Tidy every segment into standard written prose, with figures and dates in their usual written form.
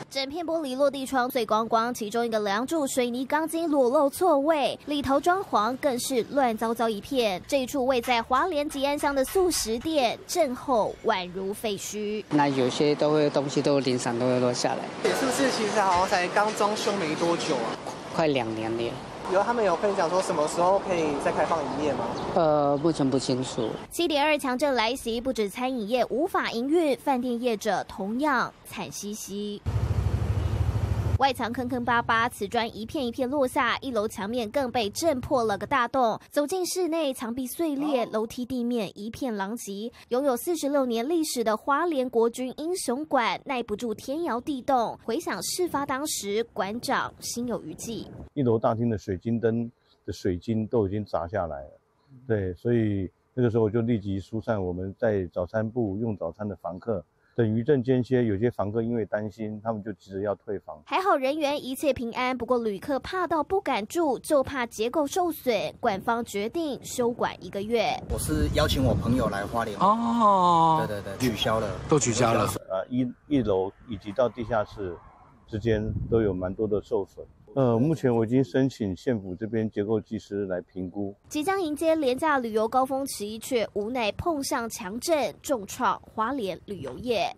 整片玻璃落地窗碎光光，其中一个梁柱水泥钢筋裸露错位，里头装潢更是乱糟糟一片。这一处位在花莲吉安乡的素食店，震后宛如废墟。 那有些东西都零散都会落下来。 是不是其实好像才刚装修没多久啊？ 快2年了。 他们有跟你讲说什么时候可以再开放营业吗？ 目前不清楚。 7.2强震来袭，不止餐饮业无法营运，饭店业者同样惨兮兮。外墙坑坑巴巴，瓷砖一片一片落下，1楼墙面更被震破了个大洞。走进室内，墙壁碎裂，楼梯地面一片狼藉。拥有46年历史的花莲国军英雄馆耐不住天摇地动。回想事发当时，馆长心有余悸。 1楼大厅的水晶灯的水晶都已经砸下来了，对，所以那个时候我就立即疏散我们在早餐部用早餐的房客。等余震间歇，有些房客因为担心，他们就急着要退房。 还好人员一切平安，不过旅客怕到不敢住，就怕结构受损。馆方决定休馆1个月。 我是邀请我朋友来花莲哦， 对，取消了， 都取消了。 一楼以及到地下室之间都有蛮多的受损。目前我已经申请县府这边结构技师来评估。 即将迎接廉价旅游高峰期，却无奈碰上强震，重创花莲旅游业。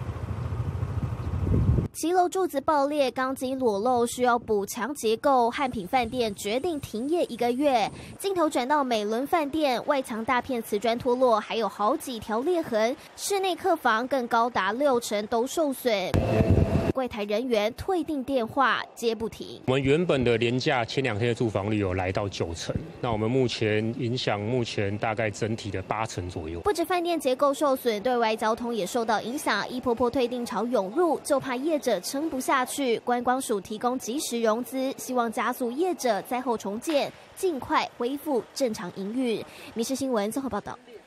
骑楼柱子爆裂，钢筋裸露，需要补强结构。汉品饭店决定停业1个月。镜头转到美伦饭店，外墙大片瓷砖脱落，还有好几条裂痕。室内客房更高达60%都受损。柜台人员退订电话接不停。 我们原本的廉价前2天的住房率有来到90%，那我们目前影响大概整体的80%左右。 不止饭店结构受损，对外交通也受到影响，一波波退订潮涌入，就怕业者撑不下去。观光署提供及时融资，希望加速业者灾后重建，尽快恢复正常营运。民视新闻综合报道。